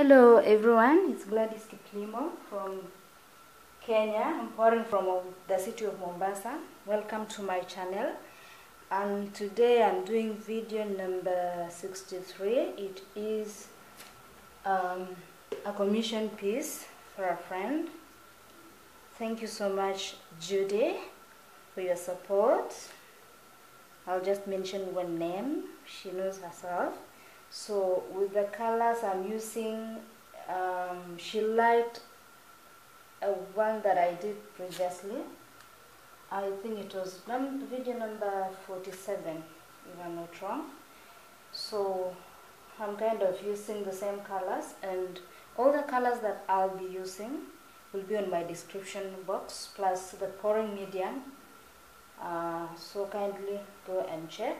Hello everyone, it's Gladys Kiplimo from Kenya. I'm pouring from the city of Mombasa. Welcome to my channel. And today I'm doing video number 63. It is a commission piece for a friend. Thank you so much, Judy, for your support. I'll just mention one name. She knows herself. So with the colors I'm using, she liked one that I did previously. I think it was video number 47, if I'm not wrong. So I'm kind of using the same colors, and all the colors that I'll be using will be on my description box, plus the pouring medium. So kindly go and check.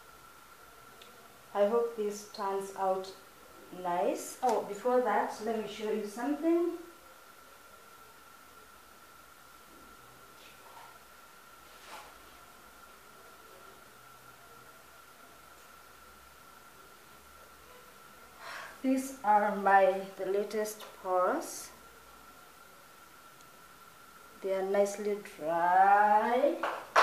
I hope this turns out nice. Oh, before that, let me show you something. These are the latest pours. They are nicely dry,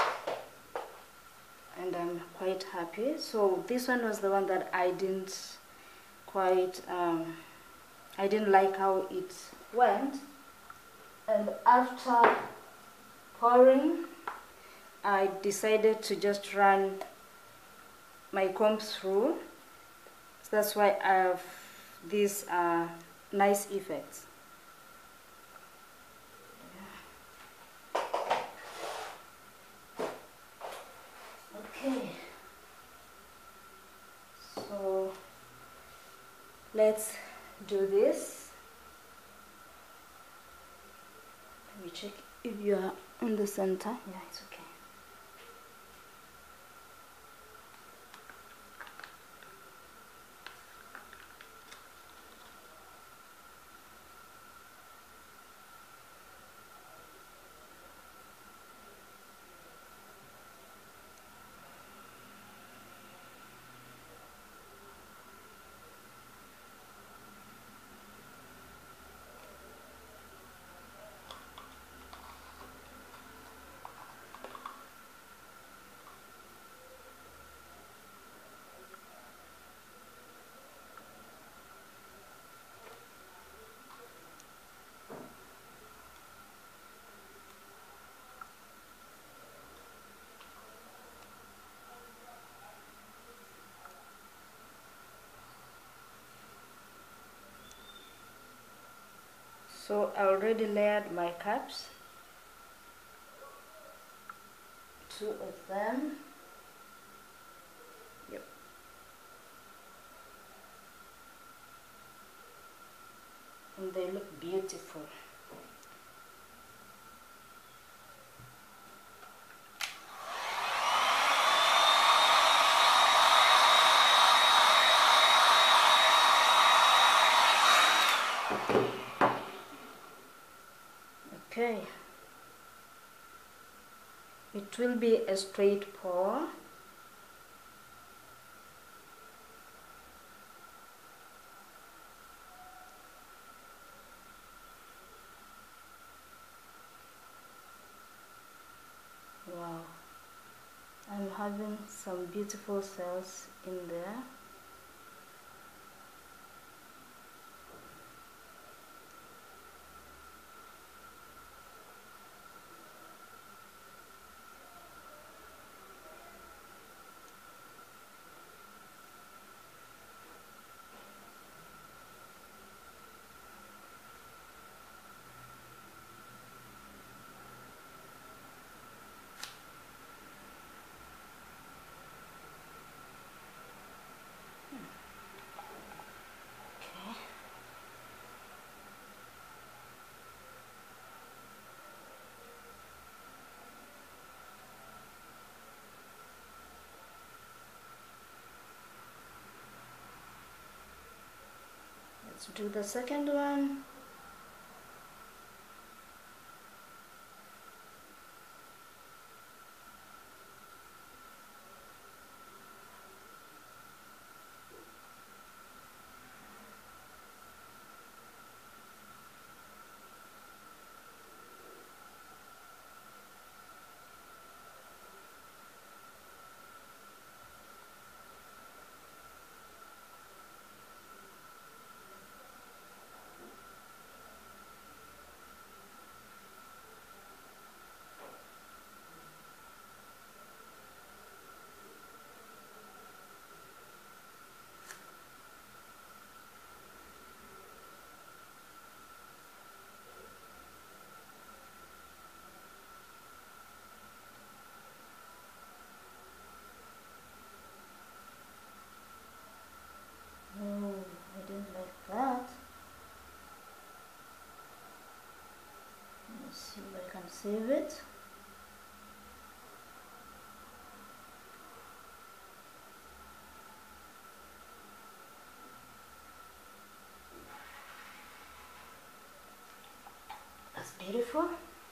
and I'm quite happy. So this one was the one that I didn't quite, I didn't like how it went. And after pouring, I decided to just run my comb through. So that's why I have these nice effects. Okay, so let's do this. Let me check if you are in the center. Yeah, it's okay. So I already layered my cups, 2 of them. Yep. And they look beautiful. Okay, it will be a straight pour. Wow, I'm having some beautiful cells in there. Let's do the second one. Save it. That's beautiful.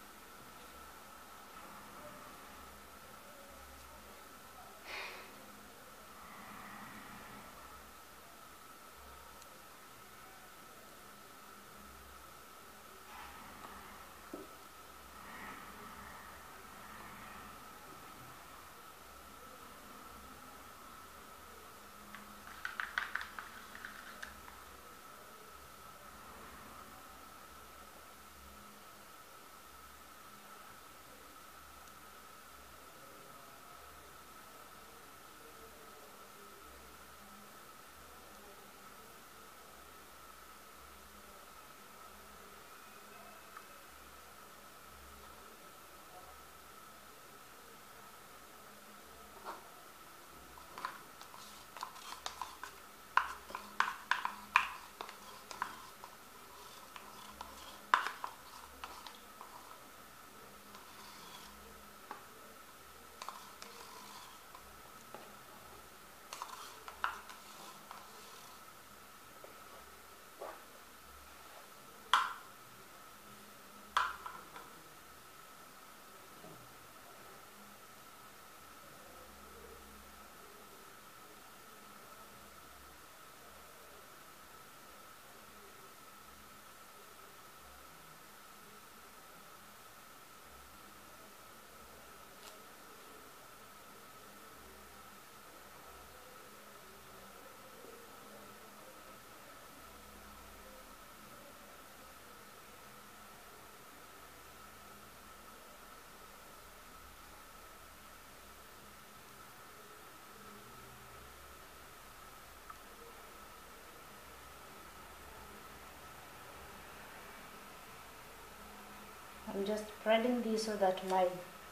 I'm just spreading this so that my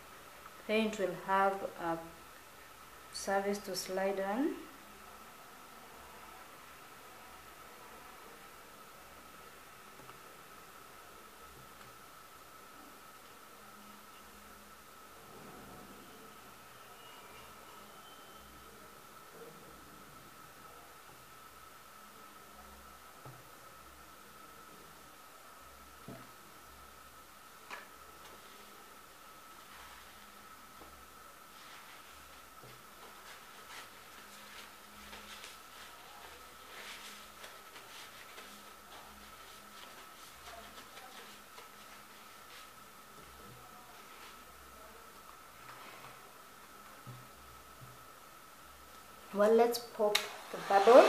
paint will have a surface to slide on. Well, let's pop the bubbles.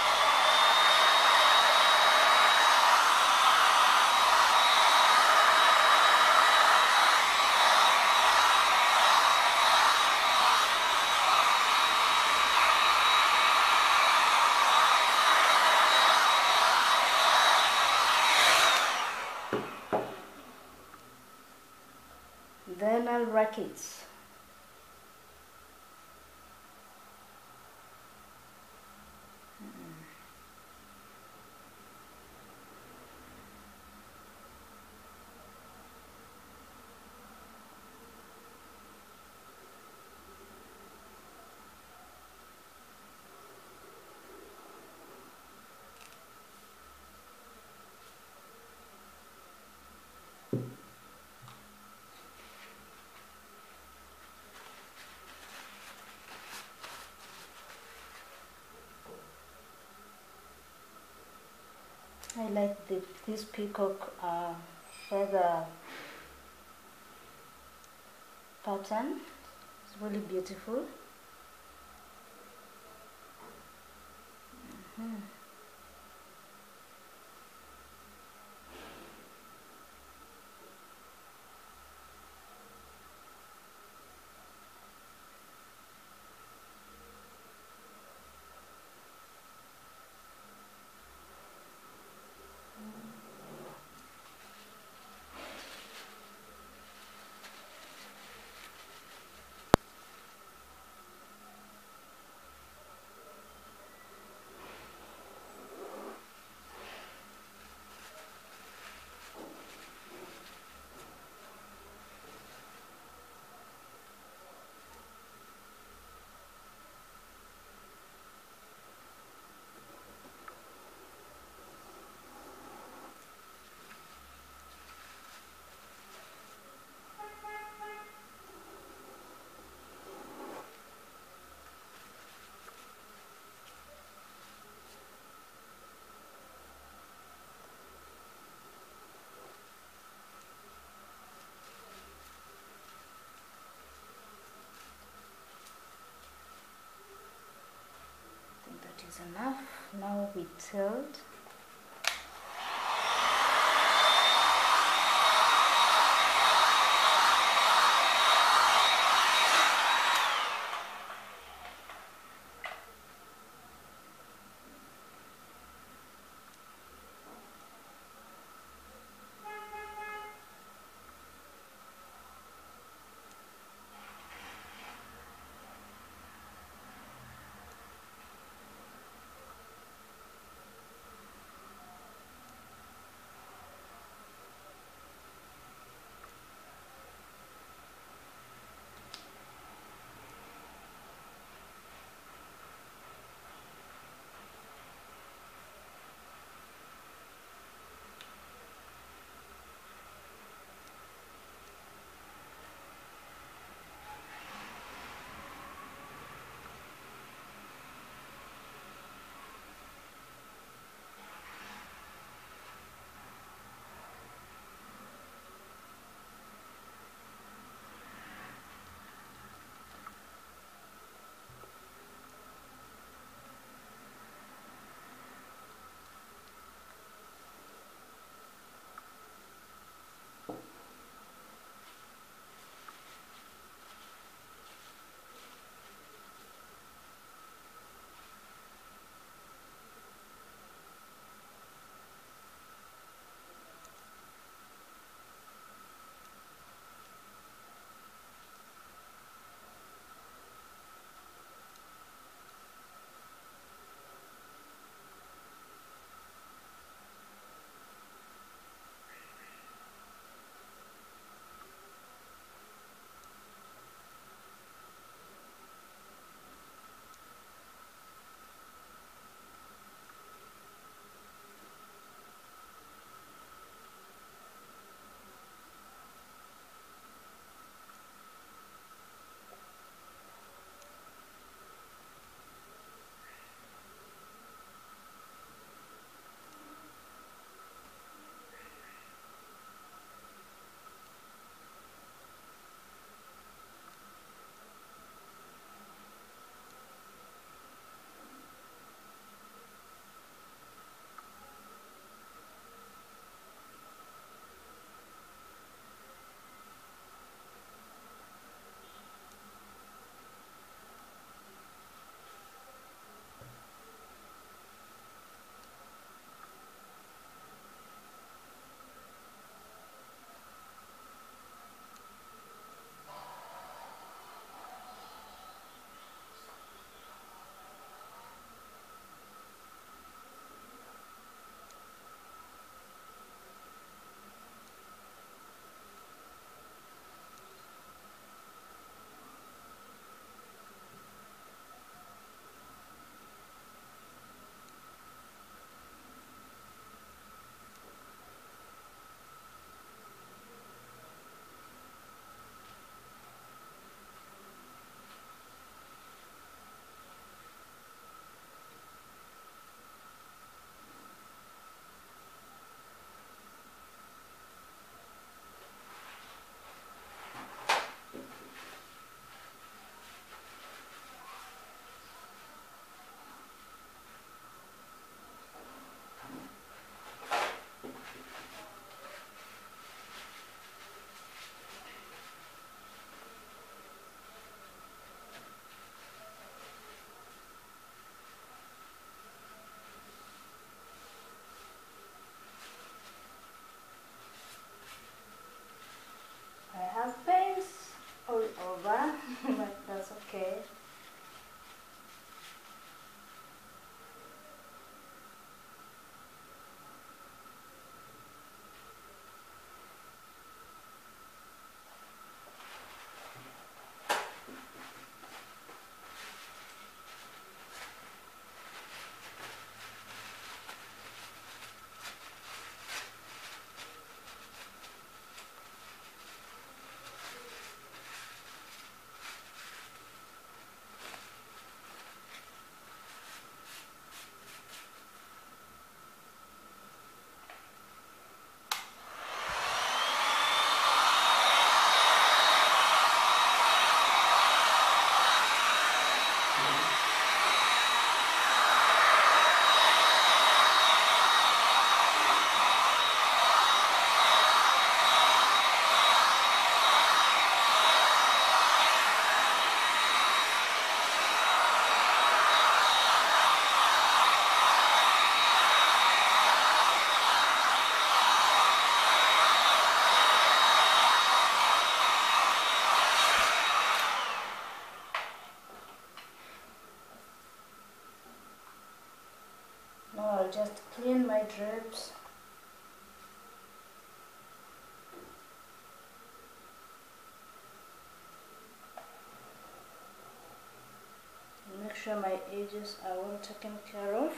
Then I'll rack it. I like this peacock feather pattern. It's really beautiful. enough. Now we tilt. drips. Make sure my edges are well taken care of.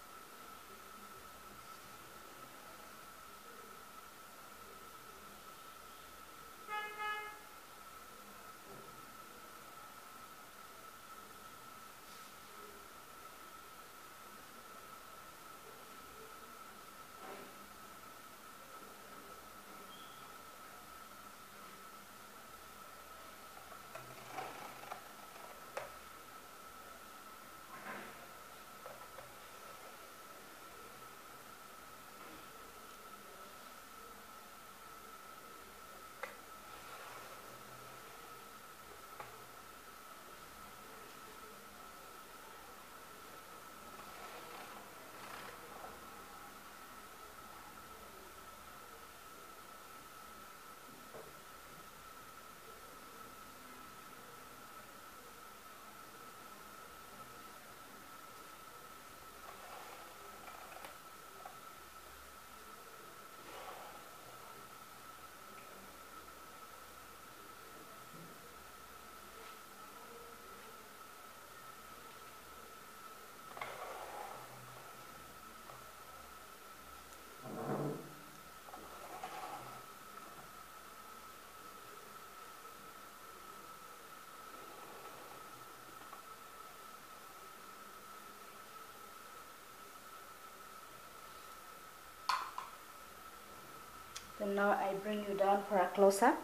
Then now I bring you down for a close-up.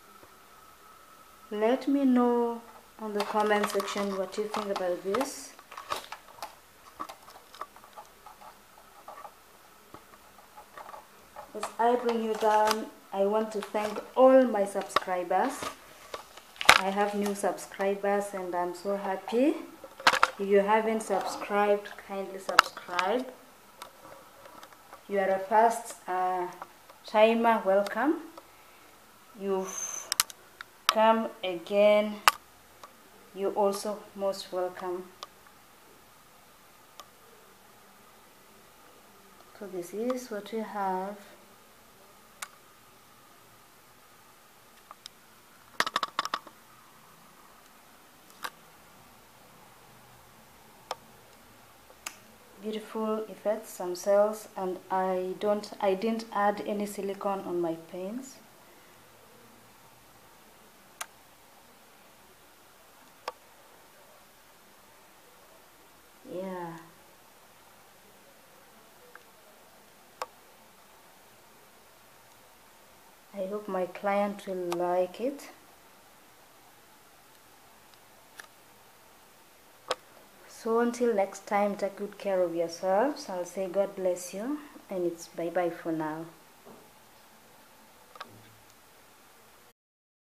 Let me know on the comment section what you think about this. As I bring you down, I want to thank all my subscribers. I have new subscribers and I'm so happy. If you haven't subscribed, kindly subscribe. You are a first timer, welcome. You've come again, you're also most welcome. So this is what we have. Beautiful effects, some cells, and I didn't add any silicone on my paints. Yeah. I hope my client will like it. So until next time, take good care of yourselves. I'll say God bless you, and it's bye bye for now.